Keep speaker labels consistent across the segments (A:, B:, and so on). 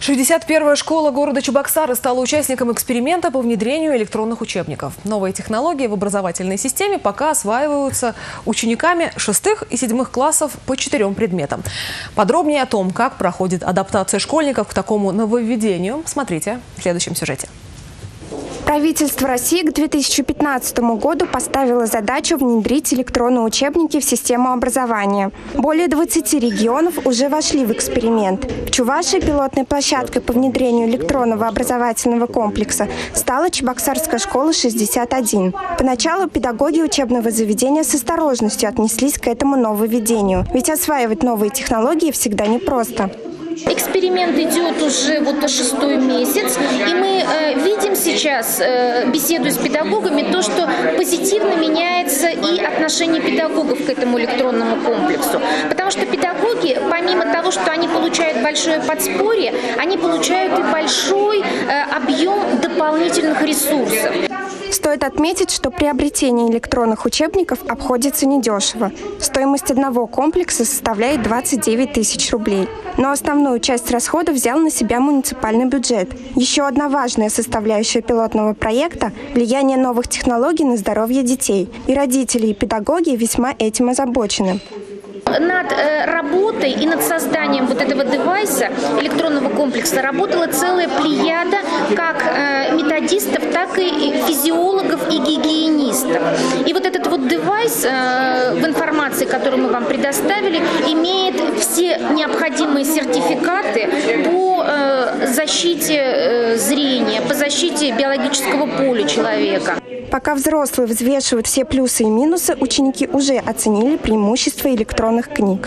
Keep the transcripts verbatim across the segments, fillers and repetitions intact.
A: шестьдесят первая школа города Чебоксары стала участником эксперимента по внедрению электронных учебников. Новые технологии в образовательной системе пока осваиваются учениками шестых и седьмых классов по четырем предметам. Подробнее о том, как проходит адаптация школьников к такому нововведению, смотрите в следующем сюжете.
B: Правительство России к две тысячи пятнадцатому году поставило задачу внедрить электронные учебники в систему образования. Более двадцати регионов уже вошли в эксперимент. В Чувашии пилотной площадкой по внедрению электронного образовательного комплекса стала Чебоксарская школа шестьдесят один. Поначалу педагоги учебного заведения с осторожностью отнеслись к этому нововведению, ведь осваивать новые технологии всегда непросто.
C: Эксперимент идет уже вот шестой месяц, и мы э, видим сейчас, э, беседуя с педагогами, то, что позитивно меняется и отношение педагогов к этому электронному комплексу. Потому что педагоги, помимо того, что они получают большое подспорье, они получают и большой э, объем дополнительных ресурсов.
B: Стоит отметить, что приобретение электронных учебников обходится недешево. Стоимость одного комплекса составляет двадцать девять тысяч рублей. Но основную часть расходов взял на себя муниципальный бюджет. Еще одна важная составляющая пилотного проекта – влияние новых технологий на здоровье детей. И родители, и педагоги весьма этим озабочены.
C: Над э, работой и над созданием вот этого девайса, электронного комплекса, работала целая плеяда как э, методистов, так и физиологов и гигиенистов. И вот этот вот девайс э, в информации, которую мы вам предоставили, имеет все необходимые сертификаты по э, защите э, зрения, по защите биологического поля человека.
B: Пока взрослые взвешивают все плюсы и минусы, ученики уже оценили преимущества электронных книг.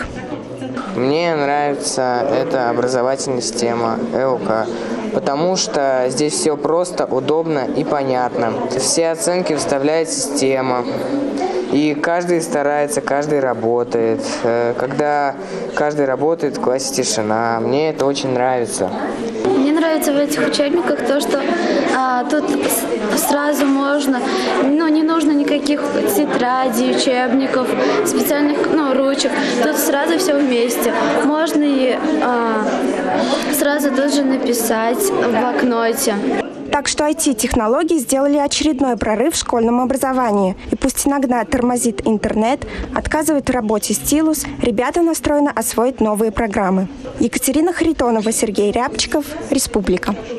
D: Мне нравится эта образовательная система ЭОК, потому что здесь все просто, удобно и понятно. Все оценки выставляет система, и каждый старается, каждый работает. Когда каждый работает, в классе тишина. Мне это очень нравится.
E: Мне нравится в этих учебниках то, что а, тут сразу можно, ну, не нужно никаких тетрадей, учебников, специальных, ну, ручек. Тут сразу все вместе. Можно и а, сразу тут же написать в блокноте.
B: Так что ай ти-технологии сделали очередной прорыв в школьном образовании. И пусть иногда тормозит интернет, отказывает в работе стилус, ребята настроены освоить новые программы. Екатерина Харитонова, Сергей Рябчиков, Республика.